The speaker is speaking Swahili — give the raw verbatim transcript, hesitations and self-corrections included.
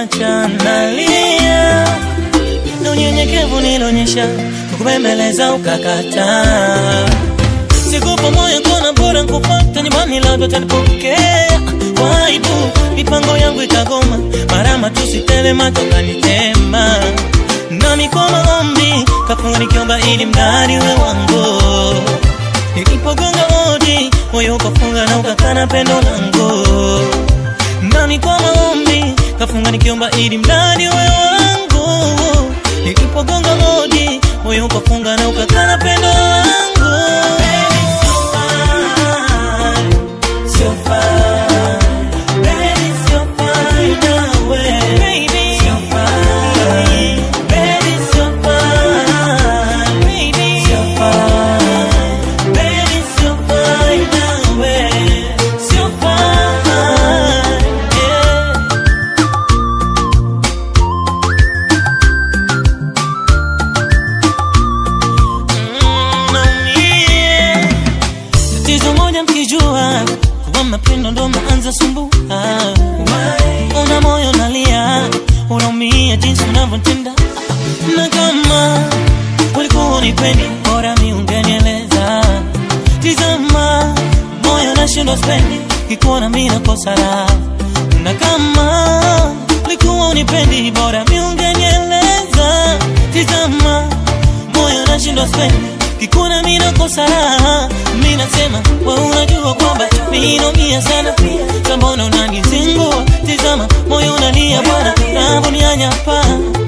umeniacha nalia. Na unyenyekevu nilionyesha kukubembeleza ukakataa. Sikupa moyo kona bora nikufuata nyumbani labda utanipokea. Kwa aibu mipango yangu ikagoma, marama tusitele matoka nitema. Na mikoma ombi kafunga nikiomba ili mdari we wangu. Nilipogonga hodi moyo ukafunga na ukakana pendo langu. Na mikoma ombi kafunga nikiomba ili mdari we wangu. Nilipogonga hodi moyo ukafunga na ukakana pendo langu. Mkijua kwa mapendo ndo maanza sumbuka. Una moyo nalia, unaumia jinsi unavyotenda. Na kama ulikuwa unipendi bora mi ungenieleza. Tizama moyo nashindwa spendi kikuona mimi nakosa raha. Na kama ulikuwa unipendi bora mi ungenieleza. Tizama moyo nashindwa spendi kikuona mimi nakosa raha. Mimi nasema wewe unajua kwamba mimi naumia sana. Sasa mbona unanizingua? Tizama moyo unalia bwana, na mbona nyanyapa.